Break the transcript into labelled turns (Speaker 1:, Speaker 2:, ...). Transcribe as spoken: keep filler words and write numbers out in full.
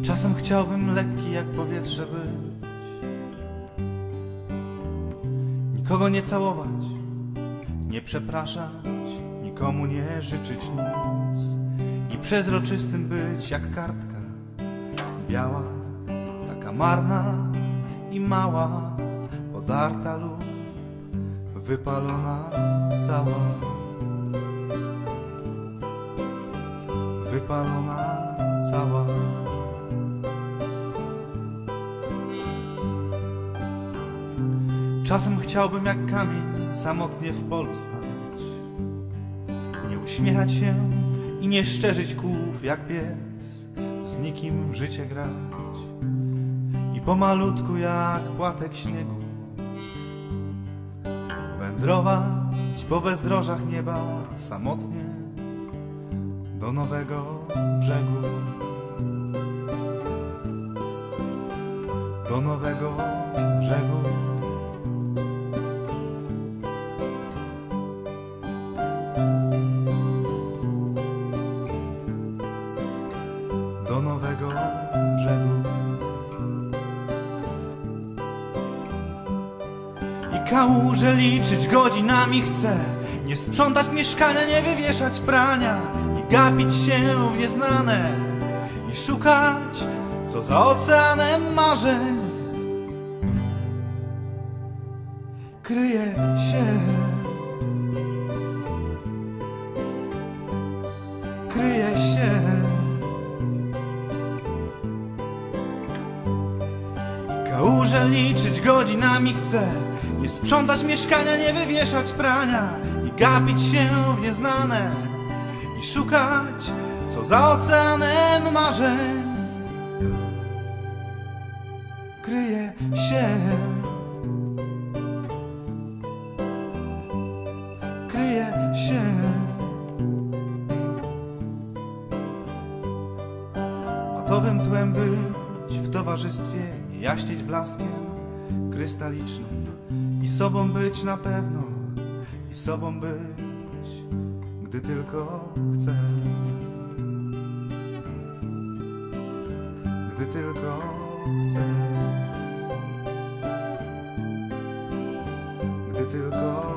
Speaker 1: Czasem chciałbym lekki jak powietrze być, nikogo nie całować, nie przepraszać, nikomu nie życzyć nic i przezroczystym być jak kartka biała, taka marna i mała, podarta lub wypalona cała, wypalona cała. Czasem chciałbym jak kamień samotnie w polu stać, nie uśmiechać się i nie szczerzyć kłów jak pies, z nikim w życie grać i pomalutku jak płatek śniegu wędrować po bezdrożach nieba samotnie do nowego brzegu, do nowego brzegu. Do nowego brzegu. I kałuże liczyć godzinami chcę, nie sprzątać mieszkania, nie wywieszać prania i gapić się w nieznane i szukać, co za oceanem marzeń kryje się, kryje się. Kałuże liczyć godzinami chcę, nie sprzątać mieszkania, nie wywieszać prania i gapić się w nieznane i szukać, co za oceanem marzeń kryje się, kryje się. Matowym tłem być w towarzystwie, nie jaśnieć blaskiem krystalicznym i sobą być na pewno, i sobą być, gdy tylko chcę, gdy tylko chcę, gdy tylko